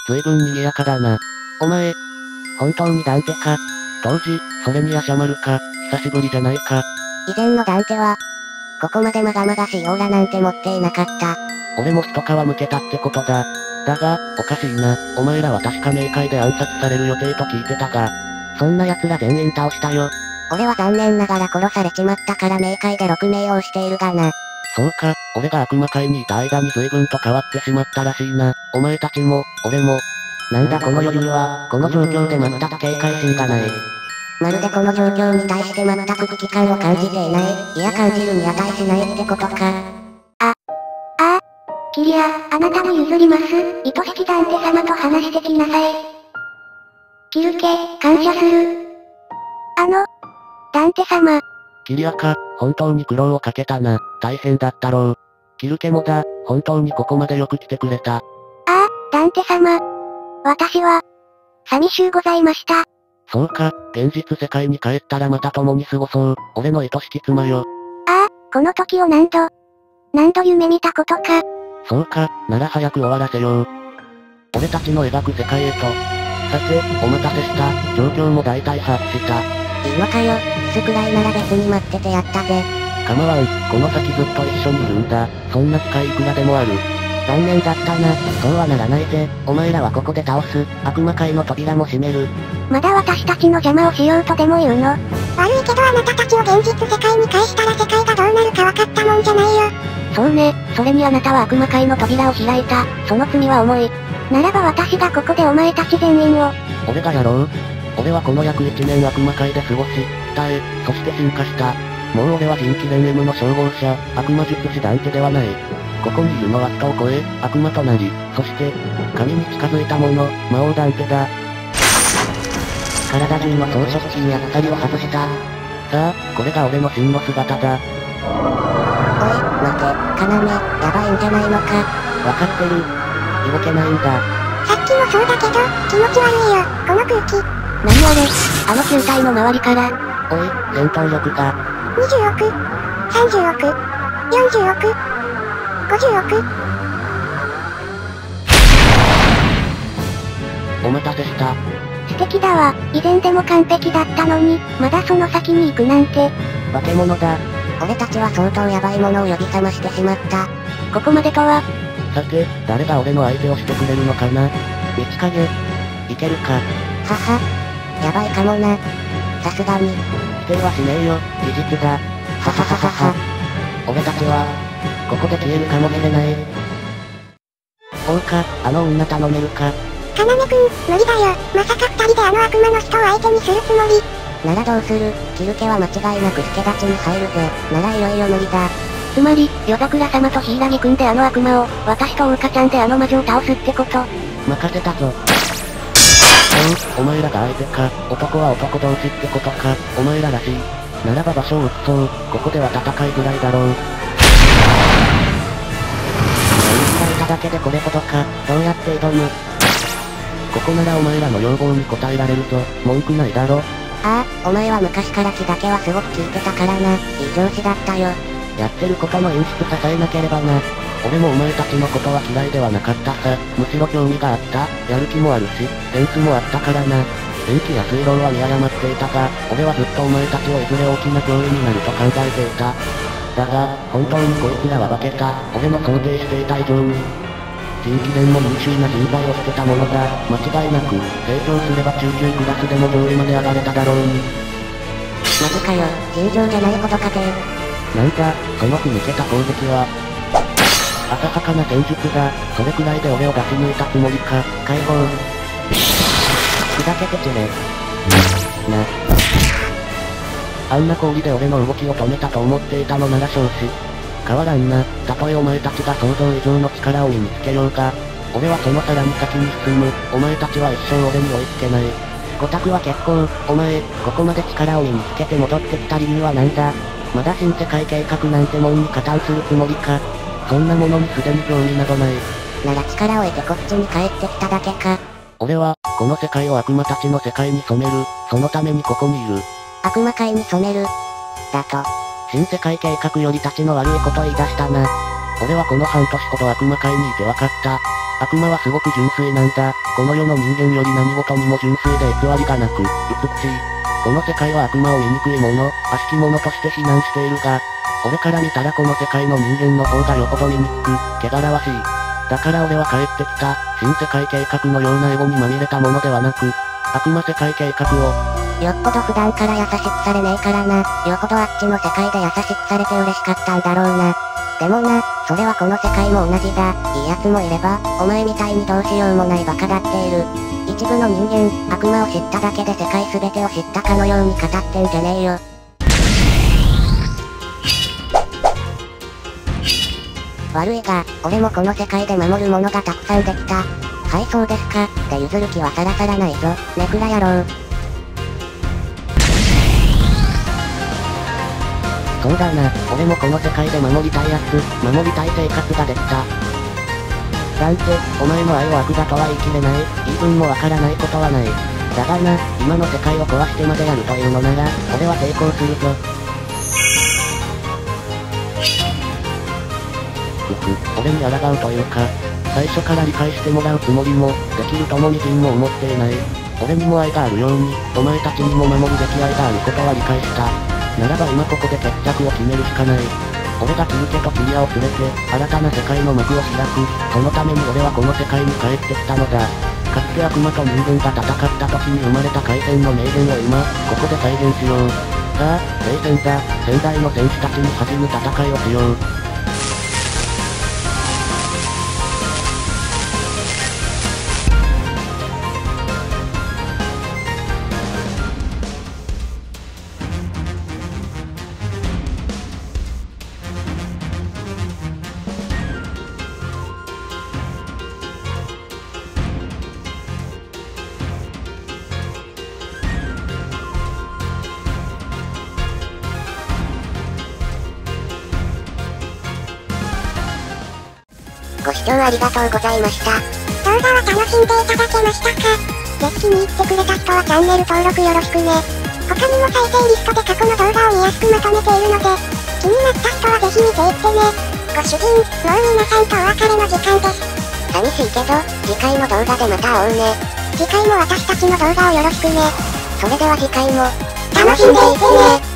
随分賑やかだな。お前、本当にダンテか？当時、それにヤシャマルか、久しぶりじゃないか。 以前のダンテは、ここまでまがまがしいオーラなんて持っていなかった。 俺も一皮むけたってことだ。だが、おかしいな。お前らは確か冥界で暗殺される予定と聞いてたが、そんな奴ら全員倒したよ。 俺は残念ながら殺されちまったから冥界で6名をしているがな。 そうか、俺が悪魔界にいた間に随分と変わってしまったらしいな。お前たちも、俺も。なんだこの余裕は、この状況で全く警戒心がない。 まるでこの状況に対して全く危機感を感じていない。いや感じるに値しないってことか。キリア、あなたに譲ります。愛しきダンテ様と話してきなさい。キルケ、感謝する。ダンテ様。 キリアか、本当に苦労をかけたな。大変だったろう。キルケもだ、本当にここまでよく来てくれた。 ダンテ様。私は、寂しゅうございました。 そうか、現実世界に帰ったらまた共に過ごそう。俺の愛しき妻よ。 この時を何度夢見たことか。 そうか、なら早く終わらせよう。俺たちの描く世界へと。さて、お待たせした。状況も大体把握した。 いいのかよ、キスくらいなら別に待っててやったぜ。 構わん、この先ずっと一緒にいるんだ。そんな機会いくらでもある。残念だったな。そうはならないぜ。お前らはここで倒す。悪魔界の扉も閉める。 まだ私たちの邪魔をしようとでも言うの？悪いけどあなたたちを現実世界に返したら世界がどうなるか分かったもんじゃないよ。そうね、それにあなたは悪魔界の扉を開いた。その罪は重い。ならば私がここでお前たち全員を。 俺がやろう。俺はこの約1年悪魔界で過ごし、鍛え、そして進化した。もう俺は人気連 M の称号者、悪魔術師ダンテではない。ここにいるのは人を超え、悪魔となり、そして、神に近づいた者、魔王ダンテだ。体中の装飾品や鎖を外した。さあ、これが俺の真の姿だ。 おい、待て、要、やばいんじゃないのか。 わかってる。動けないんだ。 さっきもそうだけど、気持ち悪いよ、この空気。何あれ、あの球体の周りから。 おい、戦闘力が。 20億、30億、40億、50億。 お待たせした。 素敵だわ、以前でも完璧だったのに、まだその先に行くなんて。 化け物だ。 俺たちは相当ヤバいものを呼び覚ましてしまった。ここまでとは。 さて、誰が俺の相手をしてくれるのかな？道影。いけるか？ はは。やばいかもな。さすがに。 否定はしねえよ、事実だ。ははははは。俺たちは、ここで消えるかもしれない。そうか、あの女頼めるか。 要くん、無理だよ。まさか二人であの悪魔の人を相手にするつもり。ならどうする？キルケは間違いなく助太刀に入るぜ。ならいよいよ無理だ。つまり、夜桜様と柊くんであの悪魔を、私とウーカちゃんであの魔女を倒すってこと。 任せたぞ。お前らが相手か。男は男同士ってことか。お前ららしい。ならば場所を移そう。ここでは戦いづらいだろう。言われただけでこれほどか。どうやって挑む？ここならお前らの要望に応えられるぞ。文句ないだろ。 お前は昔から気だけはすごく聞いてたからな。いい上司だったよ。 やってることの演出支えなければな。俺もお前たちのことは嫌いではなかったさ。むしろ興味があった。やる気もあるし、センスもあったからな。電気や水道は見誤っていたが、俺はずっとお前たちをいずれ大きな脅威になると考えていた。だが、本当にこいつらは化けた。俺の想定していた以上に。人気連も優秀な人材を捨てたものだ。間違いなく、成長すれば中級クラスでも上位まで上がれただろうに。 マジかよ、尋常じゃないほどかて。 なんだ、そのふ抜けた攻撃は。浅はかな戦術だ。それくらいで俺を出し抜いたつもりか。解放。ふざけてちれ。あんな氷で俺の動きを止めたと思っていたのなら少子。変わらんな。たとえお前たちが想像以上の力を身につけようが。俺はそのさらに先に進む。お前たちは一生俺に追いつけない。ゴタクは結構、お前、ここまで力を身につけて戻ってきた理由は何だ？まだ新世界計画なんてもんに加担するつもりか。そんなものにすでに興味などない。 なら力を得てこっちに帰ってきただけか。 俺は、この世界を悪魔たちの世界に染める。そのためにここにいる。 悪魔界に染める。だと。 新世界計画より立ちの悪いこと言い出したな。俺はこの半年ほど悪魔界にいて分かった。 悪魔はすごく純粋なんだ。この世の人間より何事にも純粋で偽りがなく、美しい。この世界は悪魔を醜いもの、悪しきものとして非難しているが、俺から見たらこの世界の人間の方がよほど醜く、汚らわしい。だから俺は帰ってきた、新世界計画のようなエゴにまみれたものではなく、悪魔世界計画を。 よっぽど普段から優しくされねえからな。よほどあっちの世界で優しくされて嬉しかったんだろうな。でもな、それはこの世界も同じだ。いい奴もいれば、お前みたいにどうしようもないバカだっている。一部の人間、悪魔を知っただけで世界全てを知ったかのように語ってんじゃねえよ。悪いが、俺もこの世界で守るものがたくさんできた。はいそうですか、って譲る気はさらさらないぞ、ネクラ野郎。 そうだな、俺もこの世界で守りたいやつ、守りたい生活ができた。なんて、お前の愛を悪だとは言い切れない、言い分もわからないことはない。だがな、今の世界を壊してまでやるというのなら、俺は抵抗するぞ。俺に抗うというか、最初から理解してもらうつもりも、できるともみじんも思っていない。俺にも愛があるように、お前たちにも守るべき愛があることは理解した。ならば今ここで決着を決めるしかない。俺がキルケとキリアを連れて、新たな世界の幕を開く。そのために俺はこの世界に帰ってきたのだ。かつて悪魔と人間が戦った時に生まれた開戦の名言を今、ここで再現しよう。さあ、聖戦だ。先代の戦士たちに恥じぬ戦いをしよう。 ご視聴ありがとうございました。動画は楽しんでいただけましたか？ぜひ気に入ってくれた人はチャンネル登録よろしくね。他にも再生リストで過去の動画を見やすくまとめているので、気になった人はぜひ見ていってね。ご主人、もう皆さんとお別れの時間です。寂しいけど、次回の動画でまた会おうね。次回も私たちの動画をよろしくね。それでは次回も、楽しんでいってね。